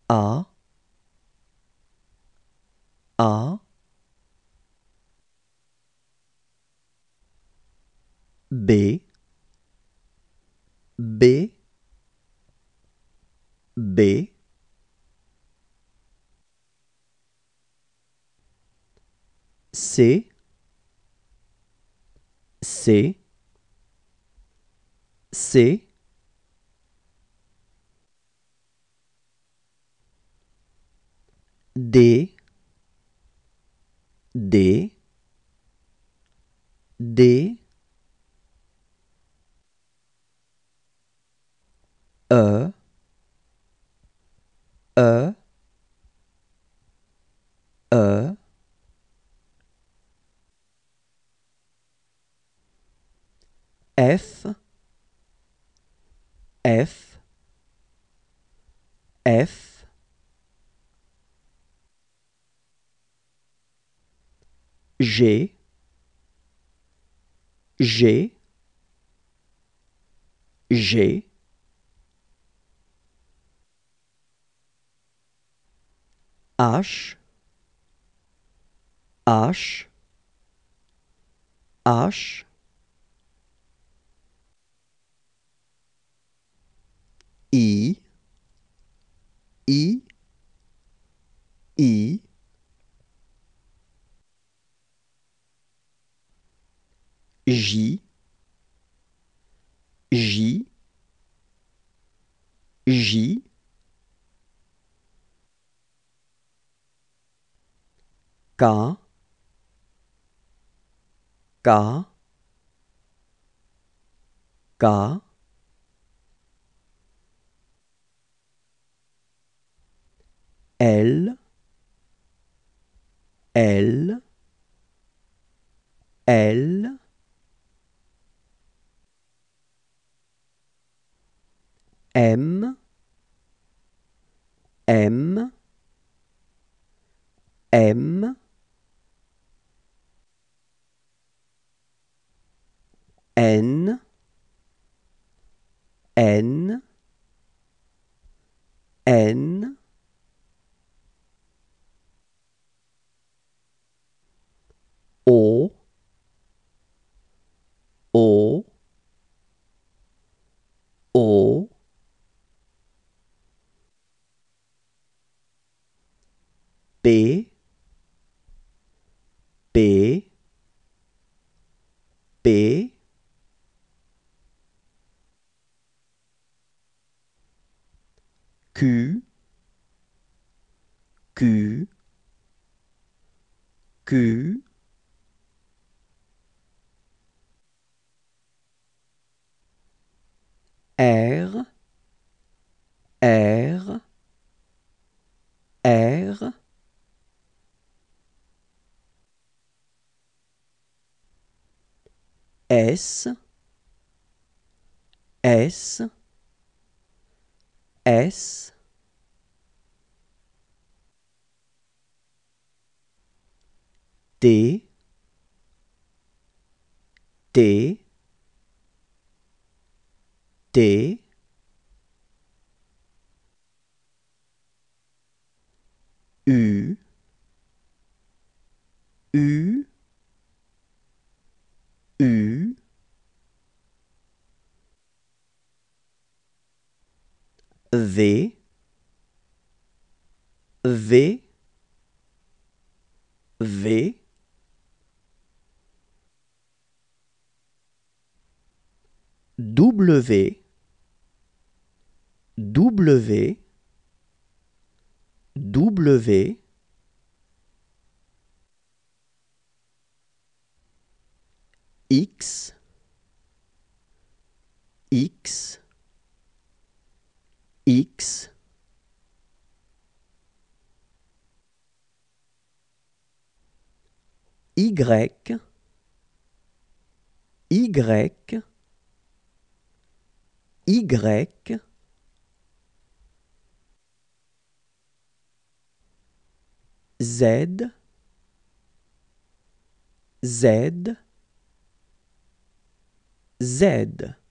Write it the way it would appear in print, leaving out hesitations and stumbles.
A, A, B, B, B, C, C, C, D, D, D, E, E, E, F, F, F, G, G, G, H, H, H, I, I, I, J, J, J, K, K, K, L, L, L, M, M, M, N, N, N, O, O, O, P, P, P, Q, Q, Q, R, R, R, S, S, S, T, T, T, U, U, U, V, V, V, W, W, W, X, X, X, Y, Y, Y, Z, Z, Z.